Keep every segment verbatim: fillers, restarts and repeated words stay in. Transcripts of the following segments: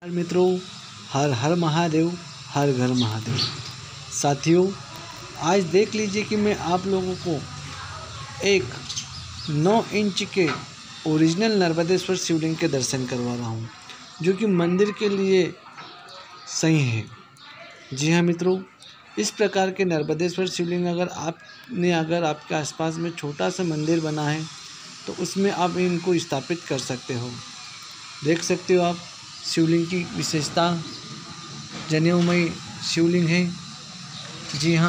मित्रों, हर हर महादेव, हर घर महादेव। साथियों, आज देख लीजिए कि मैं आप लोगों को एक नौ इंच के ओरिजिनल नर्मदेश्वर शिवलिंग के दर्शन करवा रहा हूँ, जो कि मंदिर के लिए सही है। जी हाँ मित्रों, इस प्रकार के नर्मदेश्वर शिवलिंग अगर आपने अगर आपके आसपास में छोटा सा मंदिर बना है तो उसमें आप इनको स्थापित कर सकते हो। देख सकते हो आप शिवलिंग की विशेषता, जनेऊमयी शिवलिंग है। जी हाँ,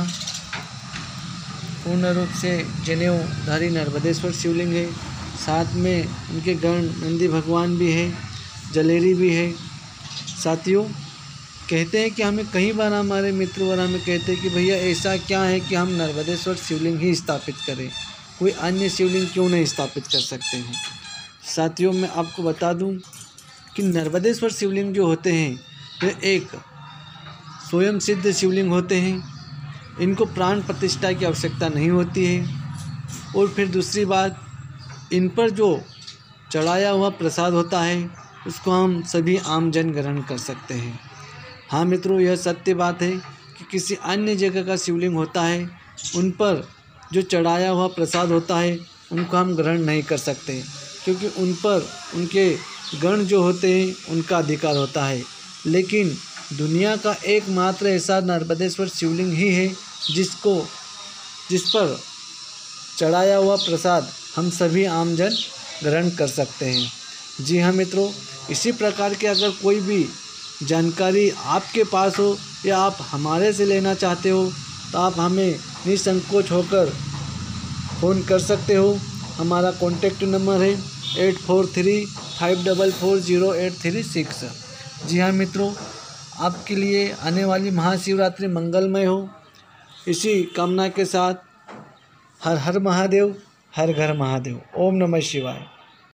पूर्ण रूप से जनेऊधारी नर्मदेश्वर शिवलिंग है। साथ में उनके गण नंदी भगवान भी है, जलेरी भी है। साथियों, कहते हैं कि हमें कई बार हमारे मित्र और हमें कहते हैं कि भैया ऐसा क्या है कि हम नर्मदेश्वर शिवलिंग ही स्थापित करें, कोई अन्य शिवलिंग क्यों नहीं स्थापित कर सकते हैं। साथियों, मैं आपको बता दूं कि नर्मदेश्वर शिवलिंग जो होते हैं वे एक स्वयं सिद्ध शिवलिंग होते हैं। इनको प्राण प्रतिष्ठा की आवश्यकता नहीं होती है। और फिर दूसरी बात, इन पर जो चढ़ाया हुआ प्रसाद होता है उसको हम सभी आम जन ग्रहण कर सकते हैं। हाँ मित्रों, यह सत्य बात है कि किसी अन्य जगह का शिवलिंग होता है, उन पर जो चढ़ाया हुआ प्रसाद होता है उनको हम ग्रहण नहीं कर सकते, क्योंकि उन पर उनके गण जो होते हैं उनका अधिकार होता है। लेकिन दुनिया का एकमात्र ऐसा नर्मदेश्वर शिवलिंग ही है जिसको जिस पर चढ़ाया हुआ प्रसाद हम सभी आमजन ग्रहण कर सकते हैं। जी हाँ मित्रों, इसी प्रकार के अगर कोई भी जानकारी आपके पास हो या आप हमारे से लेना चाहते हो तो आप हमें निसंकोच होकर फ़ोन कर सकते हो। हमारा कॉन्टैक्ट नंबर है eight four three five double four zero eight three six. जी हाँ मित्रों, आपके लिए आने वाली महाशिवरात्रि मंगलमय हो, इसी कामना के साथ हर हर महादेव, हर घर महादेव। ओम नमः शिवाय।